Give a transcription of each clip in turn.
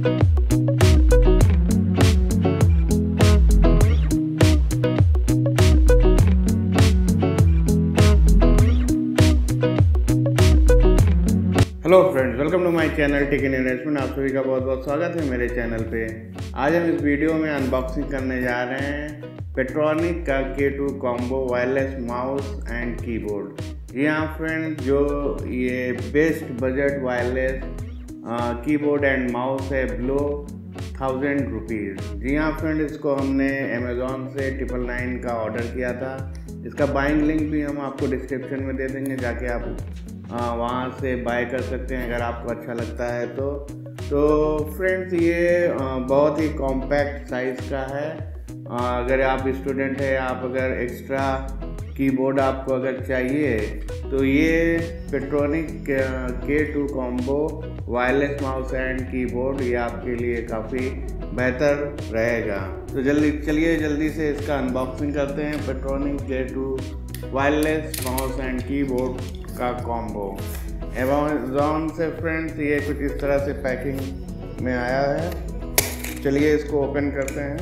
Hello friends, welcome to my channel tech in investment. आप सभी का बहुत बहुत स्वागत है मेरे चैनल पे। आज हम इस वीडियो में अनबॉक्सिंग करने जा रहे हैं पेट्रोनिक का K2 combo wireless mouse and keyboard. जी हाँ फ्रेंड्स, जो ये best budget wireless keyboard and mouse है बिलो 1000 रुपीज़। जी हाँ फ्रेंड्स, इसको हमने अमेज़ॉन से 999 का ऑर्डर किया था। इसका बाइंग लिंक भी हम आपको डिस्क्रिप्शन में दे देंगे, जाके आप वहाँ से बाय कर सकते हैं अगर आपको अच्छा लगता है तो फ्रेंड्स ये बहुत ही कॉम्पैक्ट साइज़ का है। अगर आप स्टूडेंट हैं, आप अगर एक्स्ट्रा कीबोर्ड आपको अगर चाहिए तो ये Portronics K2 combo wireless mouse and keyboard ये आपके लिए काफ़ी बेहतर रहेगा। तो जल्दी से इसका अनबॉक्सिंग करते हैं। Portronics K2 wireless mouse and keyboard का कॉम्बो अमेज़ॉन से फ्रेंड्स ये कुछ इस तरह से पैकिंग में आया है। चलिए इसको ओपन करते हैं।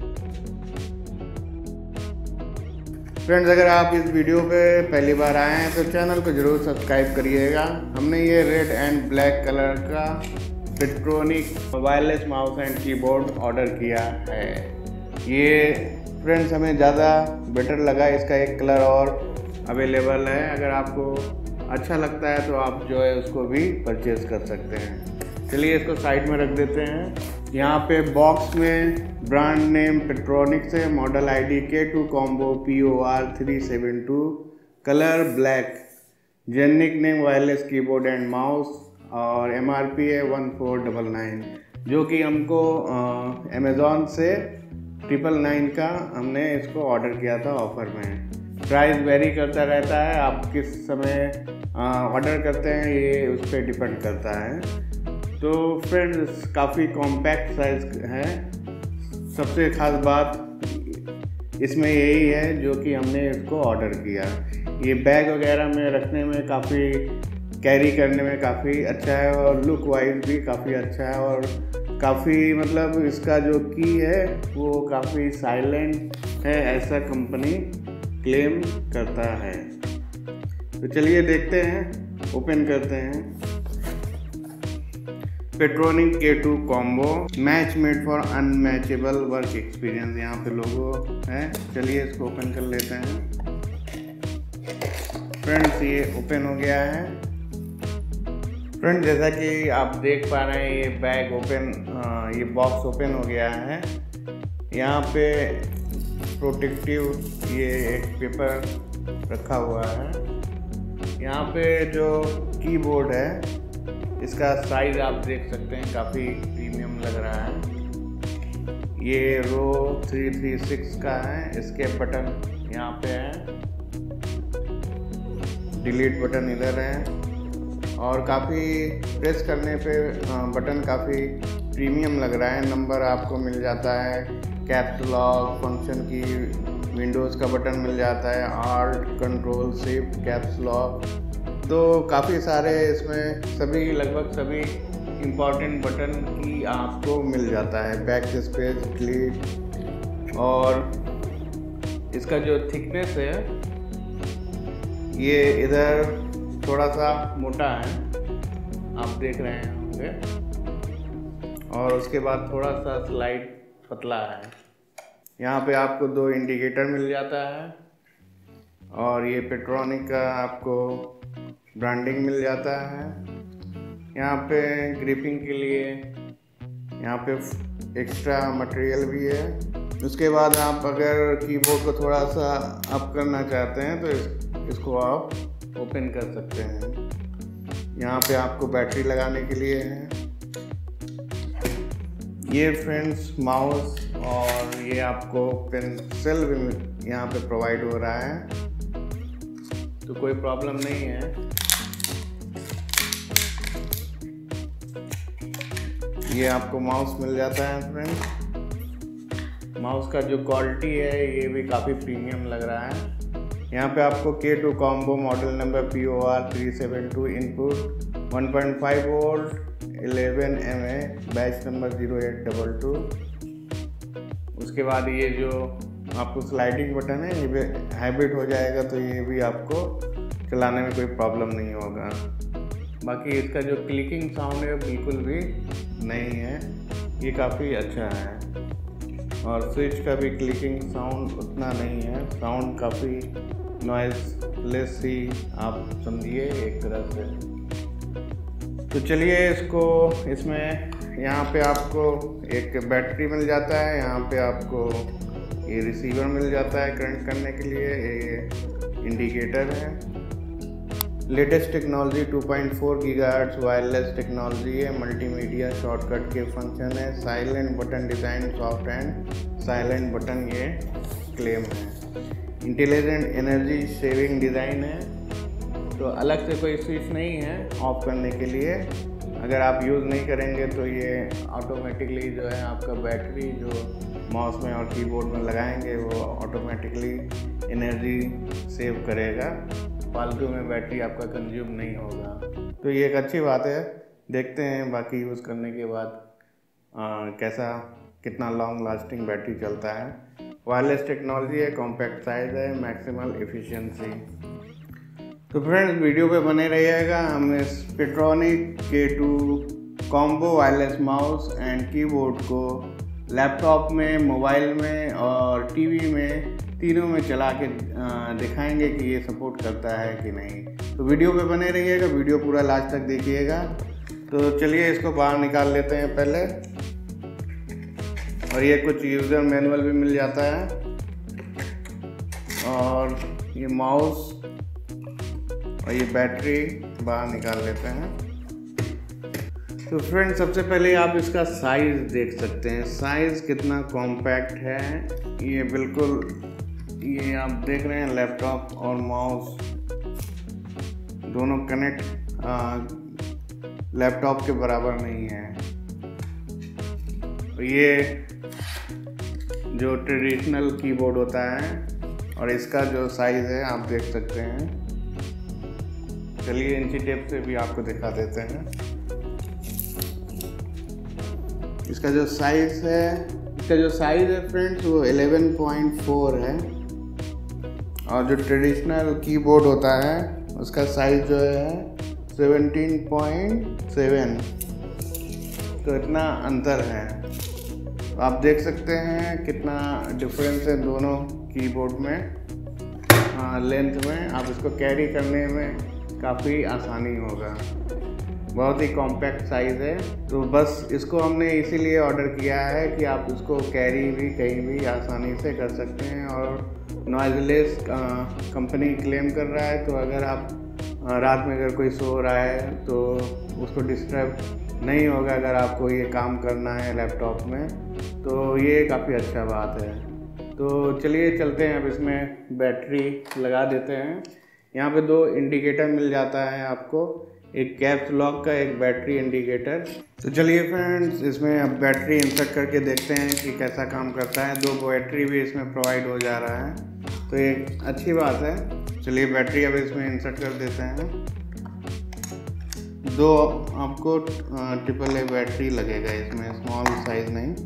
फ्रेंड्स, अगर आप इस वीडियो पे पहली बार आए हैं तो चैनल को ज़रूर सब्सक्राइब करिएगा। हमने ये रेड एंड ब्लैक कलर का Portronics wireless mouse and keyboard order किया है। ये फ्रेंड्स हमें ज़्यादा बेटर लगा, इसका एक कलर और अवेलेबल है। अगर आपको अच्छा लगता है तो आप जो है उसको भी परचेज़ कर सकते हैं। चलिए इसको साइड में रख देते हैं। यहाँ पे बॉक्स में ब्रांड नेम पेट्रोनिक से, model ID K2 combo POR 372, colour black, generic name wireless keyboard and mouse और MRP है 1499, जो कि हमको अमेज़ॉन से 999 का हमने इसको ऑर्डर किया था ऑफ़र में। प्राइस वेरी करता रहता है, आप किस समय ऑर्डर करते हैं ये उस पर डिपेंड करता है। तो फ्रेंड्स काफ़ी कॉम्पैक्ट साइज़ है। सबसे ख़ास बात इसमें यही है जो कि हमने इसको ऑर्डर किया। ये बैग वगैरह में रखने में काफ़ी, कैरी करने में काफ़ी अच्छा है और लुक वाइज भी काफ़ी अच्छा है और काफ़ी मतलब इसका जो की है वो काफ़ी साइलेंट है, ऐसा कंपनी क्लेम करता है। तो चलिए देखते हैं, ओपन करते हैं। Portronics K2 combo match made for unmatchable work experience, यहाँ पे लोगो है। चलिए इसको ओपन कर लेते हैं। फ्रेंड्स ये ओपन हो गया है। फ्रेंड्स जैसा कि आप देख पा रहे हैं ये बैग ओपन, ये बॉक्स ओपन हो गया है। यहाँ पे प्रोटेक्टिव ये एक पेपर रखा हुआ है। यहाँ पे जो कीबोर्ड है इसका साइज आप देख सकते हैं, काफ़ी प्रीमियम लग रहा है। ये रो 336 का है। इसके बटन यहाँ पे है, डिलीट बटन इधर है और काफ़ी प्रेस करने पे बटन काफ़ी प्रीमियम लग रहा है। नंबर आपको मिल जाता है, कैप्स लॉक फंक्शन की विंडोज़ का बटन मिल जाता है, alt control shift caps lock. तो काफ़ी सारे इसमें सभी लगभग सभी इम्पॉर्टेंट बटन की आपको मिल जाता है। बैक स्पेस, डिलीट, और इसका जो थिकनेस है ये इधर थोड़ा सा मोटा है, आप देख रहे होंगे, और उसके बाद थोड़ा सा स्लाइड पतला है। यहाँ पे आपको 2 इंडिकेटर मिल जाता है और ये पेट्रोनिक का आपको ब्रांडिंग मिल जाता है। यहाँ पे ग्रिपिंग के लिए यहाँ पे एक्स्ट्रा मटेरियल भी है। उसके बाद आप अगर कीबोर्ड को थोड़ा सा अप करना चाहते हैं तो इसको आप ओपन कर सकते हैं। यहाँ पे आपको बैटरी लगाने के लिए है। ये फ्रेंड्स माउस और ये आपको पेंसिल भी यहाँ पे प्रोवाइड हो रहा है, तो कोई प्रॉब्लम नहीं है। ये आपको माउस मिल जाता है फ्रेंड्स। माउस का जो क्वालिटी है ये भी काफ़ी प्रीमियम लग रहा है। यहाँ पे आपको K2 combo model number POR 372 input 1.5 volt 11 MA batch number 0822। उसके बाद ये जो आपको स्लाइडिंग बटन है ये भी हाइब्रिड हो जाएगा, तो ये भी आपको चलाने में कोई प्रॉब्लम नहीं होगा। बाकी इसका जो क्लिकिंग साउंड है बिल्कुल भी नहीं है, ये काफ़ी अच्छा है। और स्विच का भी क्लिकिंग साउंड उतना नहीं है, साउंड काफ़ी नॉइसलेस ही आप समझिए एक तरह से। तो चलिए इसमें यहाँ पे आपको एक बैटरी मिल जाता है, यहाँ पे आपको ये रिसीवर मिल जाता है कनेक्ट करने के लिए, ये इंडिकेटर है। Latest technology 2.4 gigahertz wireless technology है, मल्टीमीडिया शॉर्टकट के फंक्शन है, silent button design soft and silent button ये क्लेम है, इंटेलिजेंट एनर्जी सेविंग डिज़ाइन है। तो अलग से कोई स्विच नहीं है ऑफ करने के लिए, अगर आप यूज़ नहीं करेंगे तो ये ऑटोमेटिकली जो है आपका बैटरी जो माउस में और कीबोर्ड में लगाएंगे वो ऑटोमेटिकली एनर्जी सेव करेगा, फालतू में बैटरी आपका कंज्यूम नहीं होगा। तो ये एक अच्छी बात है, देखते हैं बाकी यूज़ करने के बाद कितना लॉन्ग लास्टिंग बैटरी चलता है। वायरलेस टेक्नोलॉजी है, कॉम्पैक्ट साइज़ है, मैक्सिमल एफिशिएंसी। तो फ्रेंड्स वीडियो पे बने रहिएगा। हम इस Portronics K2 combo wireless mouse and keyboard को लैपटॉप में, मोबाइल में और टीवी में तीनों में चला के दिखाएंगे कि ये सपोर्ट करता है कि नहीं। तो वीडियो पे बने रहिएगा, वीडियो पूरा लास्ट तक देखिएगा। तो चलिए इसको बाहर निकाल लेते हैं पहले, और ये कुछ यूज़र मैनुअल भी मिल जाता है, और ये माउस और ये बैटरी बाहर निकाल लेते हैं। तो फ्रेंड्स सबसे पहले आप इसका साइज़ देख सकते हैं, साइज़ कितना कॉम्पैक्ट है। ये बिल्कुल, ये आप देख रहे हैं लैपटॉप और माउस दोनों कनेक्ट लैपटॉप के बराबर नहीं है। ये जो ट्रेडिशनल कीबोर्ड होता है और इसका जो साइज़ है आप देख सकते हैं। चलिए इंची टेप से भी आपको दिखा देते हैं। इसका जो साइज़ है फ्रेंड्स वो 11.4 है, और जो ट्रेडिशनल कीबोर्ड होता है उसका साइज़ जो है 17.7। तो इतना अंतर है, तो आप देख सकते हैं कितना डिफरेंस है दोनों कीबोर्ड में। लेंथ में आप इसको कैरी करने में काफ़ी आसानी होगा, बहुत ही कॉम्पैक्ट साइज़ है। तो बस इसको हमने इसीलिए ऑर्डर किया है कि आप इसको कैरी भी कहीं भी आसानी से कर सकते हैं, और नॉइज़लेस कंपनी क्लेम कर रहा है। तो अगर आप रात में अगर कोई सो रहा है तो उसको डिस्टर्ब नहीं होगा अगर आपको ये काम करना है लैपटॉप में, तो ये काफ़ी अच्छा बात है। तो चलिए चलते हैं, अब इसमें बैटरी लगा देते हैं। यहाँ पे 2 इंडिकेटर मिल जाता है आपको, एक कैप्स लॉक का, एक बैटरी इंडिकेटर। तो चलिए फ्रेंड्स इसमें अब बैटरी इंसर्ट करके देखते हैं कि कैसा काम करता है। 2 बैटरी भी इसमें प्रोवाइड हो जा रहा है, तो एक अच्छी बात है। चलिए बैटरी अब इसमें इंसर्ट कर देते हैं। 2 आपको AAA बैटरी लगेगा इसमें, स्मॉल साइज नहीं।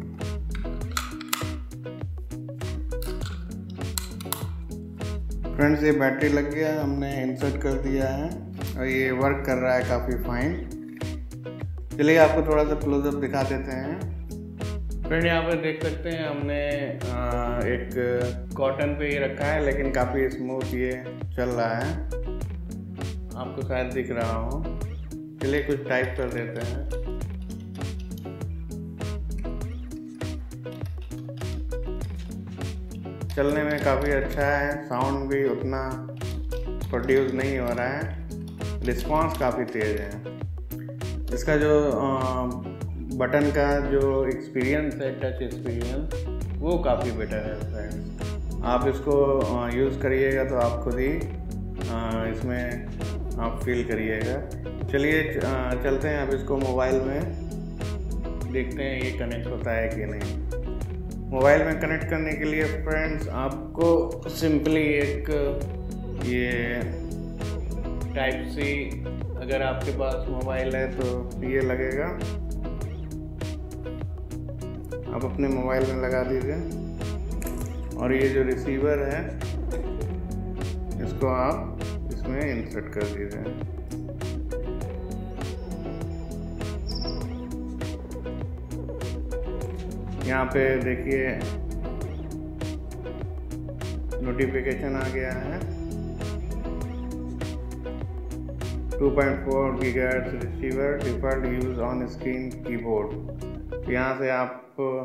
फ्रेंड्स ये बैटरी लग गया, हमने इंसर्ट कर दिया है और ये वर्क कर रहा है काफ़ी फाइन। चलिए आपको थोड़ा सा क्लोजअप दिखा देते हैं। फ्रेंड यहाँ पर देख सकते हैं हमने एक कॉटन पे ही रखा है, लेकिन काफ़ी स्मूथ ये चल रहा है, आपको शायद दिख रहा हो। चलिए कुछ टाइप कर देते हैं। चलने में काफ़ी अच्छा है, साउंड भी उतना प्रोड्यूस नहीं हो रहा है, रिस्पांस काफ़ी तेज़ है। इसका जो बटन का जो एक्सपीरियंस है, टच एक्सपीरियंस, वो काफ़ी बेटर है फ्रेंड्स। आप इसको यूज़ करिएगा तो आप खुद ही इसमें आप फील करिएगा। चलिए चलते हैं अब इसको मोबाइल में, देखते हैं ये कनेक्ट होता है कि नहीं। मोबाइल में कनेक्ट करने के लिए फ्रेंड्स आपको सिंपली एक ये टाइप सी अगर आपके पास मोबाइल है तो ये लगेगा, आप अपने मोबाइल में लगा दीजिए। और ये जो रिसीवर है इसको आप इसमें इंसर्ट कर दीजिए। यहाँ पे देखिए नोटिफिकेशन आ गया है। 2.4 GHz receiver default use on screen keyboard. तो यहाँ से आप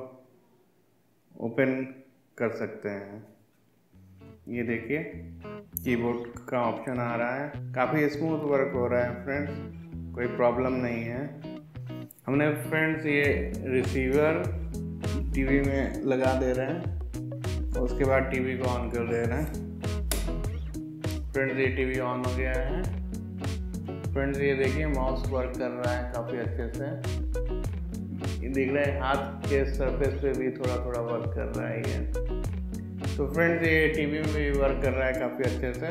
ओपन कर सकते हैं। ये देखिए कीबोर्ड का ऑप्शन आ रहा है, काफ़ी स्मूथ वर्क हो रहा है फ्रेंड्स, कोई प्रॉब्लम नहीं है। हमने फ्रेंड्स ये रिसीवर टीवी में लगा दे रहे हैं, उसके बाद टीवी को ऑन कर दे रहे हैं। फ्रेंड्स ये टीवी ऑन हो गया है। फ्रेंड्स ये देखिए माउस वर्क कर रहा है काफ़ी अच्छे से, ये देख रहे हैं हाथ के सरफेस पे भी थोड़ा थोड़ा वर्क कर रहा है ये। तो फ्रेंड्स ये टीवी में भी वर्क कर रहा है काफ़ी अच्छे से,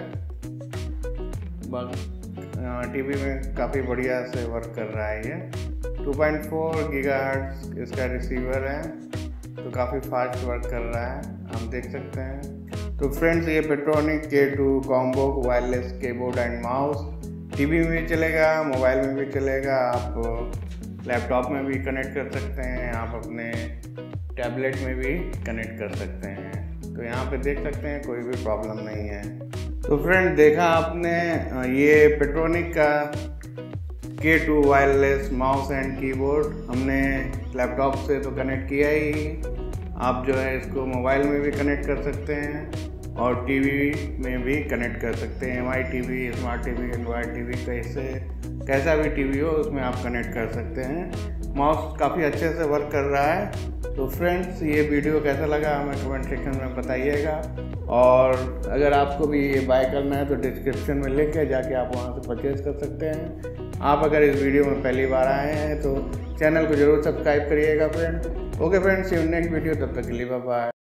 टीवी में काफ़ी बढ़िया से वर्क कर रहा है ये। 2.4 GHz इसका रिसीवर है, तो काफ़ी फास्ट वर्क कर रहा है, हम देख सकते हैं। तो फ्रेंड्स ये Portronics K2 combo wireless keyboard and mouse TV में भी चलेगा, मोबाइल में भी चलेगा, आप लैपटॉप में भी कनेक्ट कर सकते हैं, आप अपने टैबलेट में भी कनेक्ट कर सकते हैं। तो यहाँ पे देख सकते हैं कोई भी प्रॉब्लम नहीं है। तो फ्रेंड देखा आपने ये पेट्रोनिक का K2 wireless mouse and keyboard हमने लैपटॉप से तो कनेक्ट किया ही, आप जो है इसको मोबाइल में भी कनेक्ट कर सकते हैं और टीवी में भी कनेक्ट कर सकते हैं। MI TV, smart TV, Android TV, कैसा भी टीवी हो उसमें आप कनेक्ट कर सकते हैं। माउस काफ़ी अच्छे से वर्क कर रहा है। तो फ्रेंड्स ये वीडियो कैसा लगा हमें कमेंट सेक्शन में बताइएगा, और अगर आपको भी ये बाय करना है तो डिस्क्रिप्शन में लिंक है, जाके आप वहाँ से परचेज कर सकते हैं। आप अगर इस वीडियो में पहली बार आए हैं तो चैनल को ज़रूर सब्सक्राइब करिएगा friend. Okay friends, see you next video, तब तक के लिए बाय बाय।